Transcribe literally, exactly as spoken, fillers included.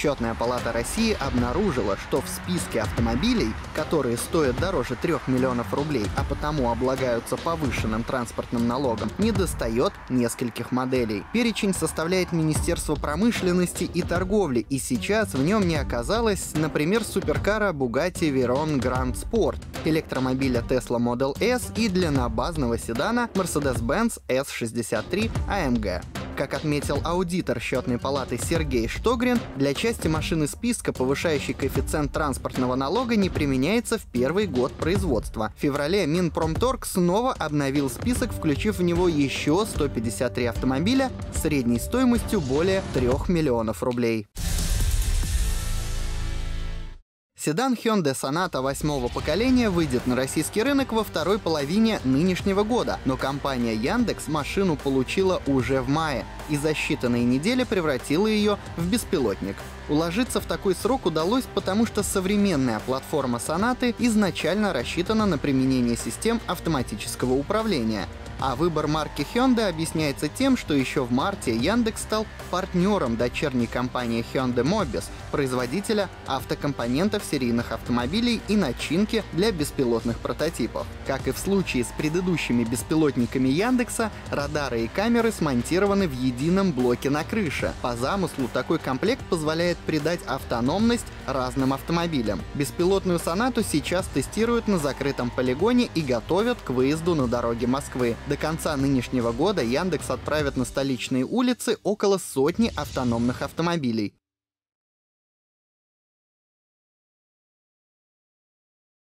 Счетная палата России обнаружила, что в списке автомобилей, которые стоят дороже трех миллионов рублей, а потому облагаются повышенным транспортным налогом, недостает нескольких моделей. Перечень составляет Министерство промышленности и торговли, и сейчас в нем не оказалось, например, суперкара Bugatti Veyron Grand Sport, электромобиля Tesla Model S и длиннобазного седана Mercedes-Benz эс шестьдесят три эй эм джи. Как отметил аудитор Счетной палаты Сергей Штогрин, для части машины списка повышающий коэффициент транспортного налога не применяется в первый год производства. В феврале Минпромторг снова обновил список, включив в него еще сто пятьдесят три автомобиля с средней стоимостью более трех миллионов рублей. Седан Hyundai Sonata восьмого поколения выйдет на российский рынок во второй половине нынешнего года, но компания Яндекс машину получила уже в мае и за считанные недели превратила ее в беспилотник. Уложиться в такой срок удалось, потому что современная платформа Sonata изначально рассчитана на применение систем автоматического управления. А выбор марки Hyundai объясняется тем, что еще в марте Яндекс стал партнером дочерней компании Hyundai Mobis, производителя автокомпонентов серийных автомобилей и начинки для беспилотных прототипов. Как и в случае с предыдущими беспилотниками Яндекса, радары и камеры смонтированы в едином блоке на крыше. По замыслу, такой комплект позволяет придать автономность разным автомобилям. Беспилотную Сонату сейчас тестируют на закрытом полигоне и готовят к выезду на дороги Москвы. До конца нынешнего года Яндекс отправит на столичные улицы около сотни автономных автомобилей.